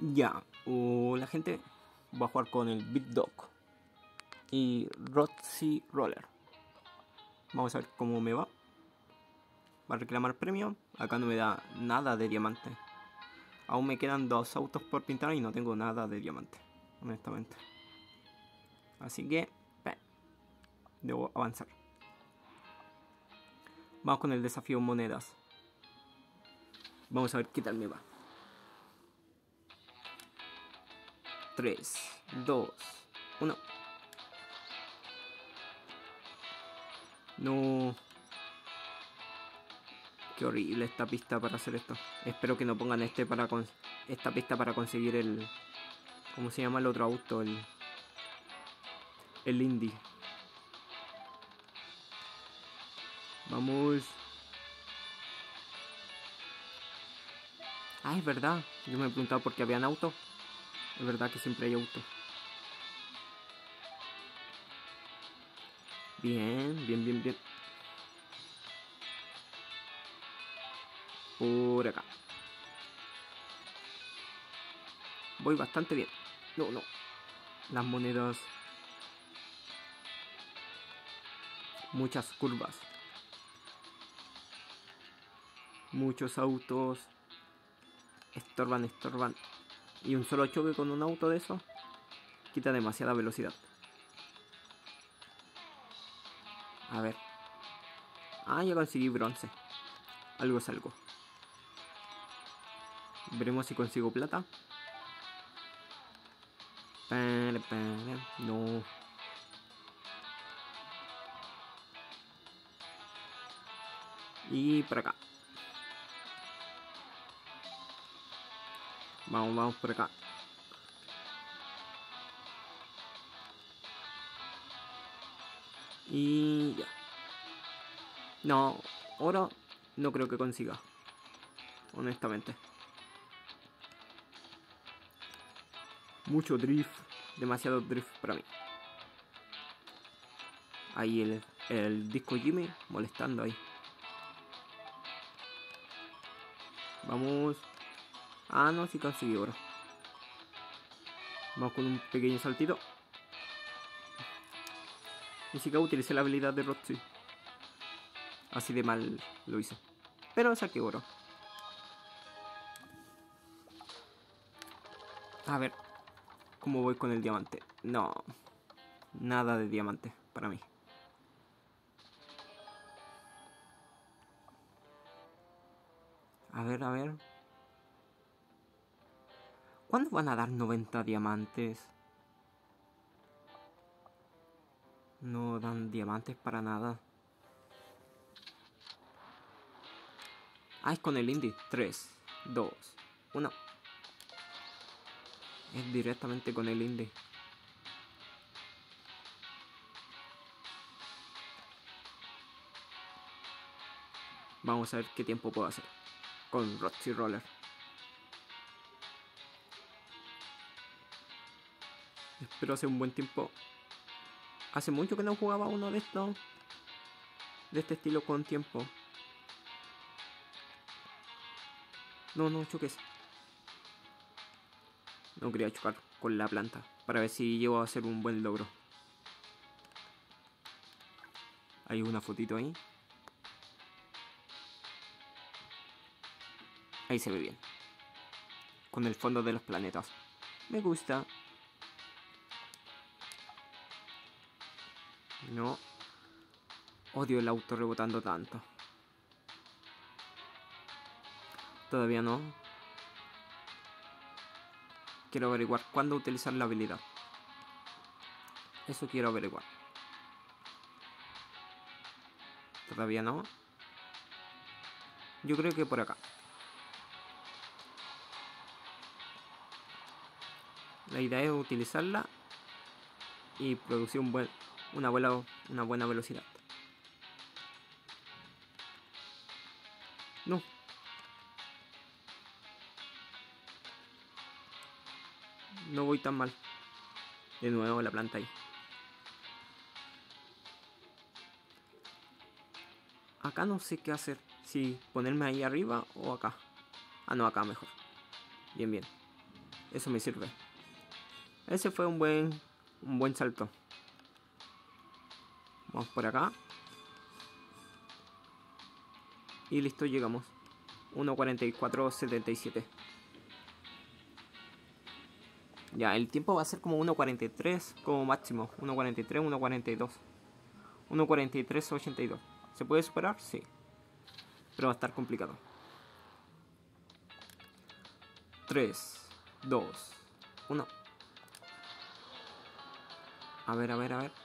Ya, la gente va a jugar con el Big Dog y Roxy Roller. Vamos a ver cómo me va. Va a reclamar premio. Acá no me da nada de diamante. Aún me quedan 2 autos por pintar y no tengo nada de diamante, honestamente. Así que debo avanzar. Vamos con el desafío monedas. Vamos a ver qué tal me va. 3, 2, 1. No. Qué horrible esta pista para hacer esto. Espero que no pongan esta pista para conseguir el... ¿Cómo se llama el otro auto? El Indy. Vamos. Ah, es verdad. Yo me he preguntado por qué habían autos. Es verdad que siempre hay autos. Bien, bien, bien, bien. Por acá. Voy bastante bien. No, no. Las monedas. Muchas curvas. Muchos autos. Estorban, estorban. Y un solo choque con un auto de eso quita demasiada velocidad. A ver. Ah, ya conseguí bronce. Algo es algo. Veremos si consigo plata. No. Y por acá. Vamos, vamos por acá. Y ya. No, oro no creo que consiga. Honestamente. Mucho drift. Demasiado drift para mí. Ahí el disco Jimmy molestando ahí. Vamos. Ah, no, sí conseguí oro. Vamos con un pequeño saltito. Ni siquiera utilicé la habilidad de Roxy. Así de mal lo hice. Pero saqué oro. A ver. ¿Cómo voy con el diamante? No. Nada de diamante para mí. A ver, a ver. ¿Cuándo van a dar 90 diamantes? No dan diamantes para nada. Ah, es con el Indy. 3, 2, 1. Es directamente con el Indy. Vamos a ver qué tiempo puedo hacer con Roxy Roller. Espero hacer un buen tiempo. Hace mucho que no jugaba uno de estos. De este estilo con tiempo. No, no choques. No quería chocar con la planta. Para ver si llego a hacer un buen logro. Hay una fotito ahí. Ahí se ve bien. Con el fondo de los planetas. Me gusta. No. Odio el auto rebotando tanto. Todavía no. Quiero averiguar cuándo utilizar la habilidad. Eso quiero averiguar. Todavía no. Yo creo que por acá. La idea es utilizarla y producir una buena velocidad. No. No voy tan mal. De nuevo la planta ahí. Acá no sé qué hacer. Si ponerme ahí arriba o acá. Ah, no, acá mejor. Bien, bien. Eso me sirve. Ese fue un buen salto. Vamos por acá. Y listo, llegamos. 1:44:77. Ya, el tiempo va a ser como 1:43 como máximo. 1:43, 1:42. 1:43:82. ¿Se puede superar? Sí. Pero va a estar complicado. 3, 2, 1. A ver.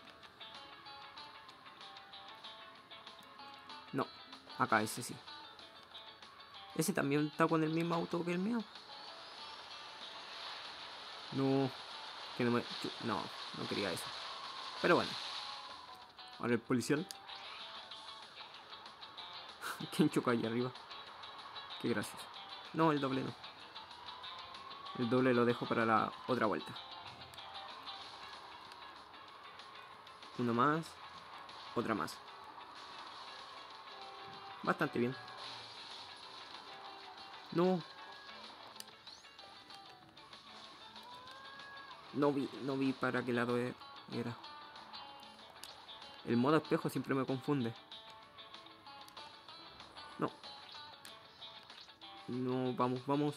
No, acá ese sí. Ese también está con el mismo auto que el mío. No, que no me... No quería eso. Pero bueno. Ahora el policial. ¿Quién choca ahí arriba? Qué gracioso. No, el doble no. El doble lo dejo para la otra vuelta. Uno más. Otra más. Bastante bien. No. No vi para qué lado era. El modo espejo siempre me confunde. No. No, vamos.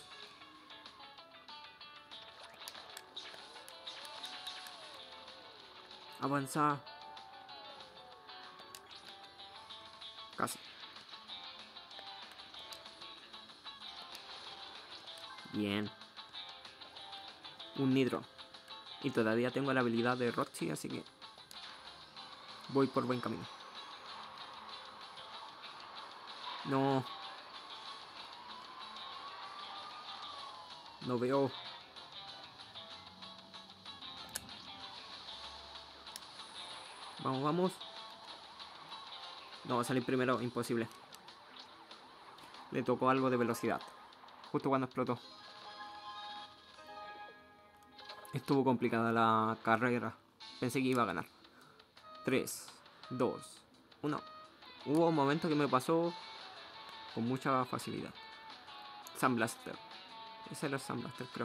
Avanza. Casi. Bien. Un nitro. Y todavía tengo la habilidad de Roxy, así que voy por buen camino. No. No veo. Vamos. No, salir primero, imposible. Le tocó algo de velocidad. Justo cuando explotó. Estuvo complicada la carrera. Pensé que iba a ganar. 3, 2, 1. Hubo un momento que me pasó con mucha facilidad. Sun Blaster. Ese era el Sun Blaster, creo.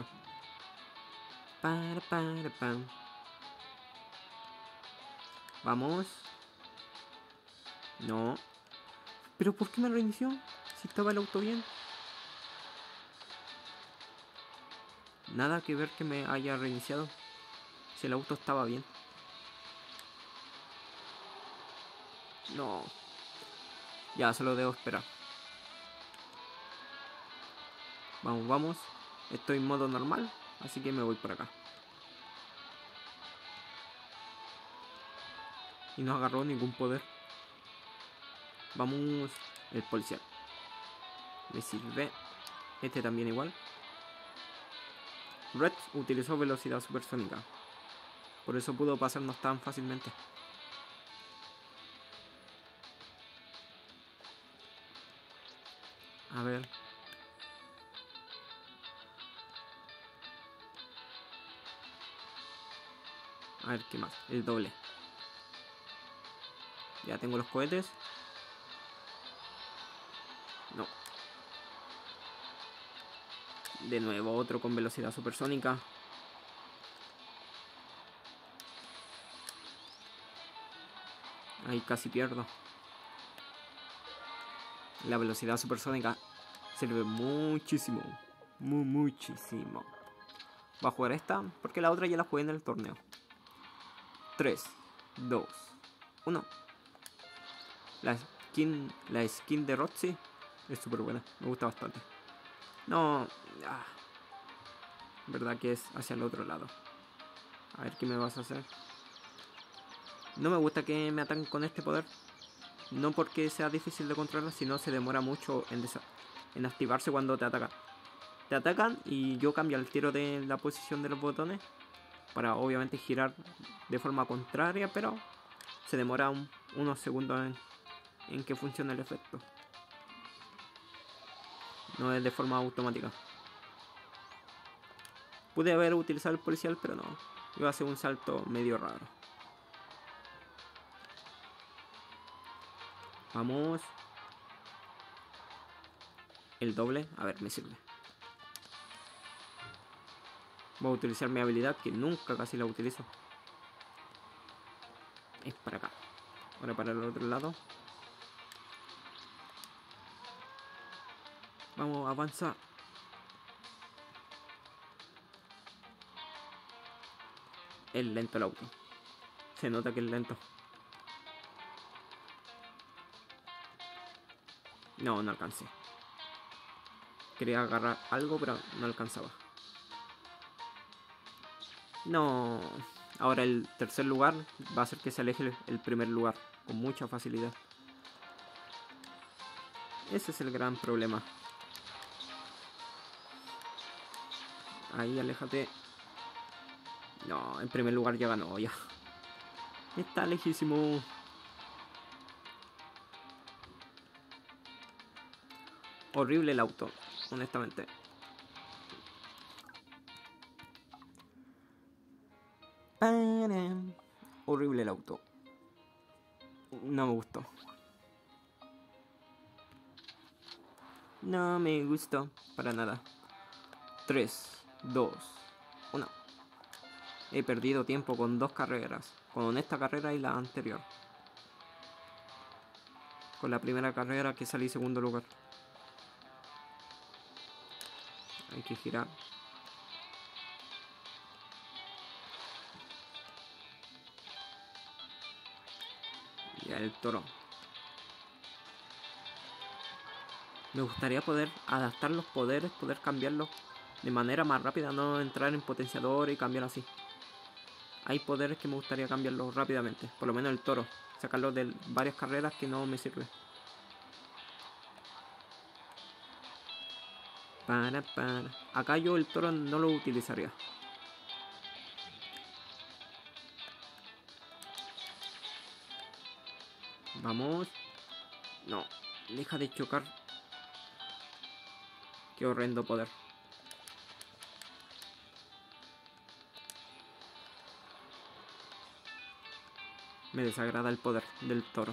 Pam. Vamos. No. ¿Pero por qué me reinició? Si estaba el auto bien. Nada que ver que me haya reiniciado. Si el auto estaba bien. No. Ya, solo debo esperar. Vamos. Estoy en modo normal, así que me voy por acá. Y no agarró ningún poder. Vamos. El policial. Me sirve. Este también igual. Red utilizó velocidad supersónica. Por eso pudo pasarnos tan fácilmente. A ver. A ver, ¿qué más? El doble. Ya tengo los cohetes. No. De nuevo otro con velocidad supersónica. Ahí casi pierdo. La velocidad supersónica sirve muchísimo. Muchísimo. Voy a jugar esta porque la otra ya la jugué en el torneo. 3, 2, 1. La skin de Roxy es súper buena. Me gusta bastante. No. Verdad que es hacia el otro lado. A ver qué me vas a hacer. No me gusta que me ataquen con este poder. No porque sea difícil de controlar, sino se demora mucho en activarse cuando te atacan. Te atacan y yo cambio el tiro de la posición de los botones para obviamente girar de forma contraria, pero se demora unos segundos en que funcione el efecto. No es de forma automática. Pude haber utilizado el policial, pero no. Iba a hacer un salto medio raro. Vamos. El doble. A ver, me sirve. Voy a utilizar mi habilidad que nunca casi la utilizo. Es para acá. Ahora para el otro lado. Vamos, avanza. Es lento el auto. Se nota que es lento. No, no alcancé. Quería agarrar algo, pero no alcanzaba. No. Ahora el tercer lugar va a hacer que se aleje el primer lugar con mucha facilidad. Ese es el gran problema. Ahí, aléjate. No, en primer lugar ya ganó, ya. Está lejísimo. Horrible el auto, honestamente. Horrible el auto. No me gustó. No me gustó para nada. 3, 2, 1. He perdido tiempo con 2 carreras. Con esta carrera y la anterior. Con la primera carrera que salí segundo lugar. Hay que girar. Y el toro. Me gustaría poder adaptar los poderes, poder cambiarlos de manera más rápida, no entrar en potenciador y cambiar así. Hay poderes que me gustaría cambiarlos rápidamente, por lo menos el toro, sacarlo de varias carreras que no me sirve. Para. Acá yo el toro no lo utilizaría. Vamos. No, deja de chocar. Qué horrendo poder. Me desagrada el poder del toro.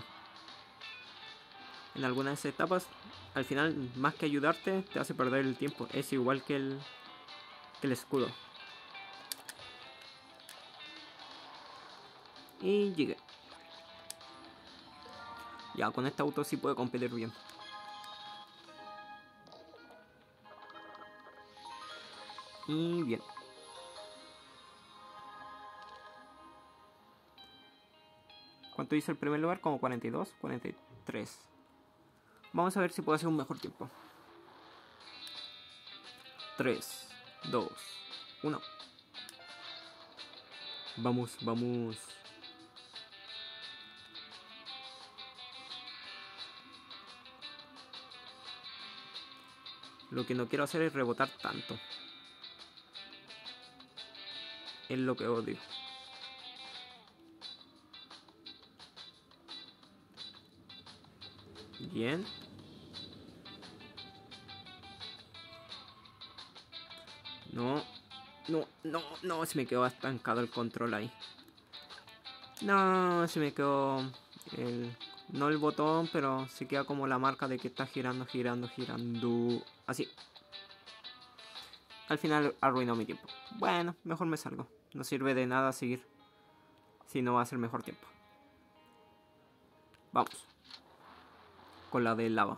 En algunas etapas, al final, más que ayudarte, te hace perder el tiempo. Es igual que el escudo. Y llegué. Ya, con este auto sí puede competir bien. Y bien. ¿Cuánto hizo el primer lugar? Como 42, 43. Vamos a ver si puedo hacer un mejor tiempo. 3, 2, 1. Vamos, vamos. Lo que no quiero hacer es rebotar tanto. Es lo que odio. Bien. No, no, se me quedó estancado el control ahí. No, se me quedó no el botón, pero se queda como la marca de que está girando. Así. Al final arruinó mi tiempo. Bueno, mejor me salgo. No sirve de nada seguir si no va a ser mejor tiempo. Vamos. Con la de lava.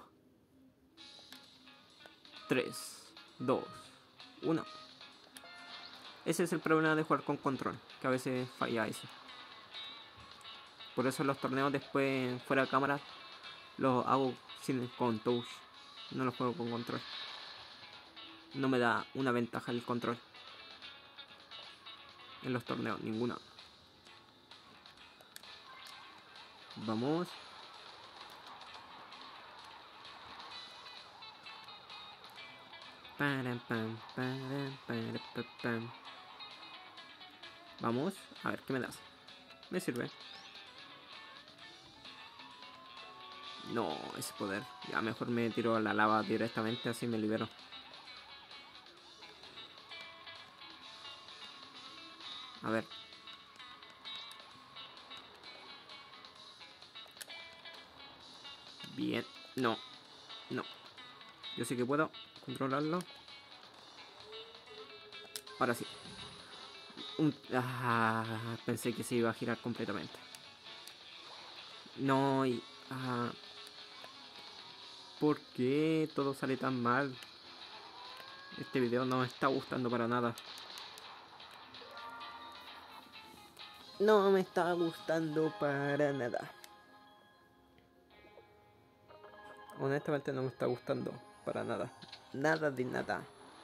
3, 2, 1. Ese es el problema de jugar con control, que a veces falla eso. Por eso los torneos después, fuera de cámara, los hago con touch. No los juego con control. No me da una ventaja el control. En los torneos, ninguna. Vamos. Vamos, a ver qué me das. Me sirve. No, ese poder. Ya mejor me tiro a la lava directamente, así me libero. A ver. Bien. No. Yo sí que puedo controlarlo. Ahora sí. Pensé que se iba a girar completamente. No, y... ¿por qué todo sale tan mal? Este video no me está gustando para nada. No me está gustando para nada. Honestamente no me está gustando para nada. Nada de nada.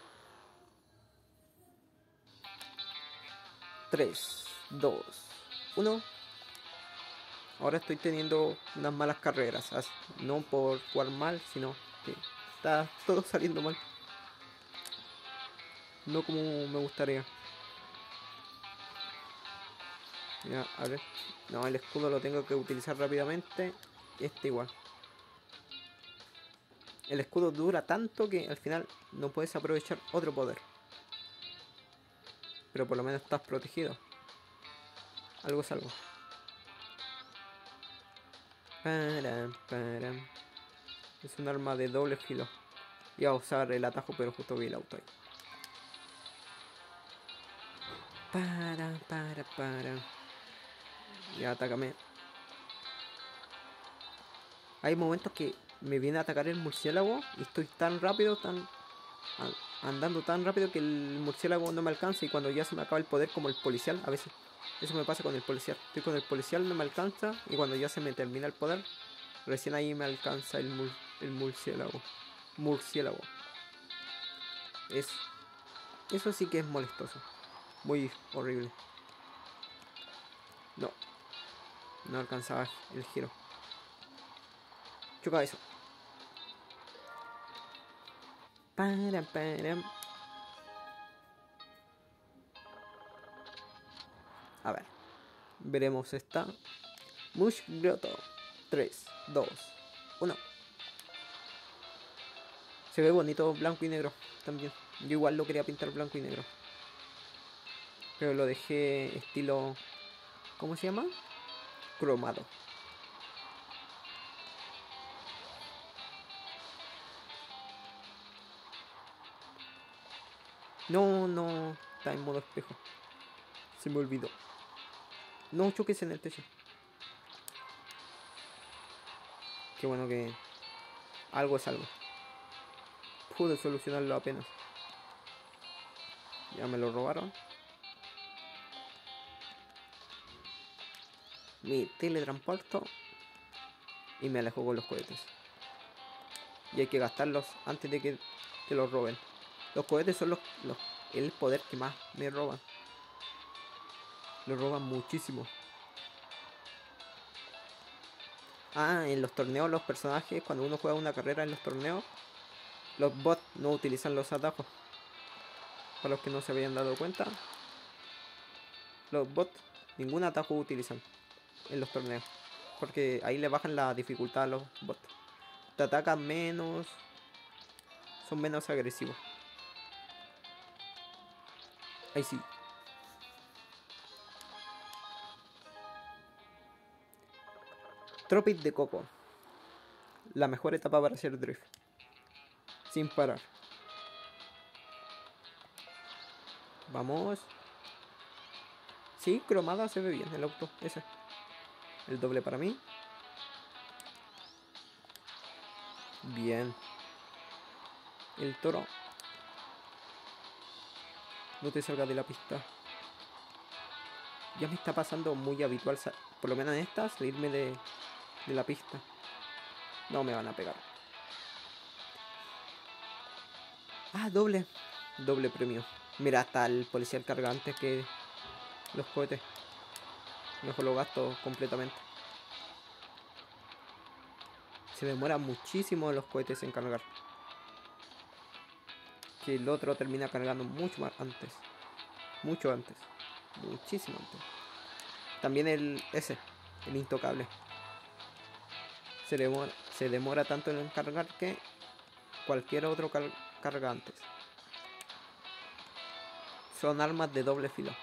3, 2, 1. Ahora estoy teniendo unas malas carreras. No por jugar mal, sino que está todo saliendo mal. No como me gustaría. Ya, a ver. No, el escudo lo tengo que utilizar rápidamente. Este igual. El escudo dura tanto que al final no puedes aprovechar otro poder. Pero por lo menos estás protegido. Algo es algo. Es un arma de doble filo. Iba a usar el atajo, pero justo vi el auto ahí. Ya, atácame. Hay momentos que me viene a atacar el murciélago y estoy tan rápido, andando tan rápido que el murciélago no me alcanza, y cuando ya se me acaba el poder, como el policial, a veces eso me pasa con el policial. Estoy con el policial, no me alcanza, y cuando ya se me termina el poder, recién ahí me alcanza el murciélago. Eso sí que es molestoso. Muy horrible. No alcanzaba el giro. Choca eso. A ver. Veremos esta. Mush Grotto. 3, 2, 1. Se ve bonito blanco y negro también. Yo igual lo quería pintar blanco y negro, pero lo dejé estilo... ¿cómo se llama? Cromado. No, está en modo espejo. Se me olvidó. No choques en el techo. Qué bueno que algo es algo. Pude solucionarlo apenas. Ya me lo robaron. Mi teletransporto y me alejo con los cohetes. Y hay que gastarlos antes de que los roben. Los cohetes son el poder que más me roban. Lo roban muchísimo. En los torneos los personajes, cuando uno juega una carrera en los torneos, los bots no utilizan los atajos. Para los que no se habían dado cuenta, los bots ningún atajo utilizan en los torneos, porque ahí le bajan la dificultad a los bots. Te atacan menos, son menos agresivos. Ahí sí. Tropic de Coco. La mejor etapa para hacer drift. Sin parar. Vamos. Sí, cromada se ve bien el auto. Ese. El doble para mí. Bien. El toro. No te salgas de la pista. Ya me está pasando muy habitual, por lo menos en esta, salirme de la pista. No me van a pegar. Doble. Doble premio. Mira, hasta el policial carga antes que los cohetes. Mejor lo gasto completamente. Se demora muchísimo los cohetes en cargar. Que el otro termina cargando mucho más antes. Mucho antes. Muchísimo antes. También el intocable. Se demora tanto en cargar que cualquier otro carga antes. Son armas de doble filo.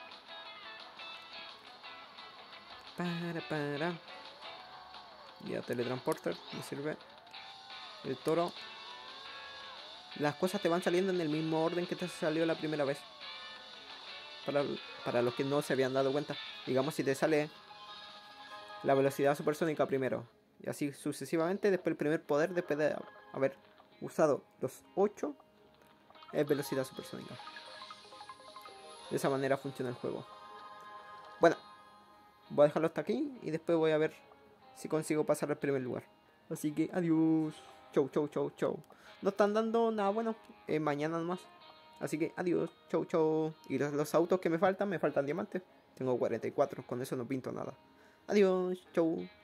Ya, teletransporter me sirve. El toro. Las cosas te van saliendo en el mismo orden que te salió la primera vez, para los que no se habían dado cuenta. Digamos, si te sale la velocidad supersónica primero, y así sucesivamente, después el primer poder, después de haber usado los 8, es velocidad supersónica. De esa manera funciona el juego. Bueno, voy a dejarlo hasta aquí y después voy a ver si consigo pasar al primer lugar. Así que adiós. Chau, chau, chau, chau. No están dando nada bueno. Mañana nomás. Así que adiós. Chau, chau. Y los autos que me faltan diamantes. Tengo 44. Con eso no pinto nada. Adiós. Chau.